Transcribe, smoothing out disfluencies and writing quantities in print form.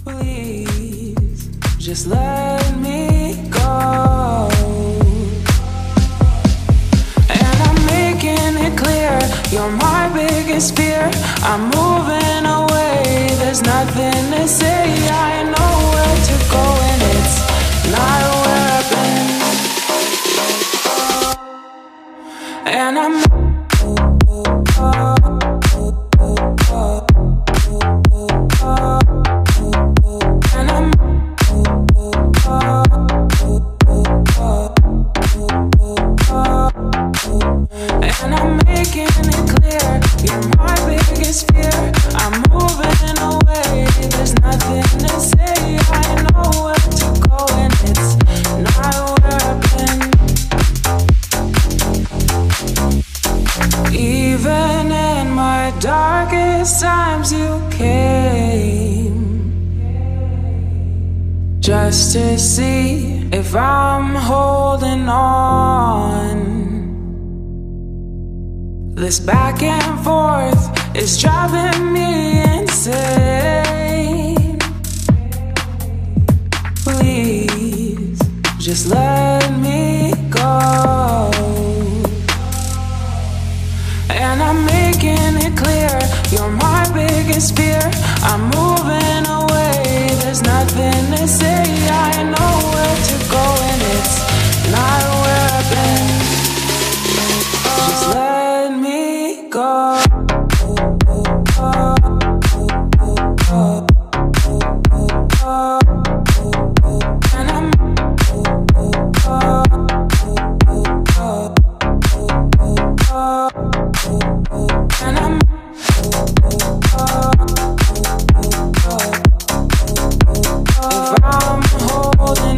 Please, just let me go. And I'm making it clear, you're my biggest fear. I'm moving away, there's nothing to say. I know where to go and it's not where I've been. And I'm darkest times you came just to see if I'm holding on. This back and forth is driving me insane. Please, just let me go. And I'm making it clear, you're my biggest fear.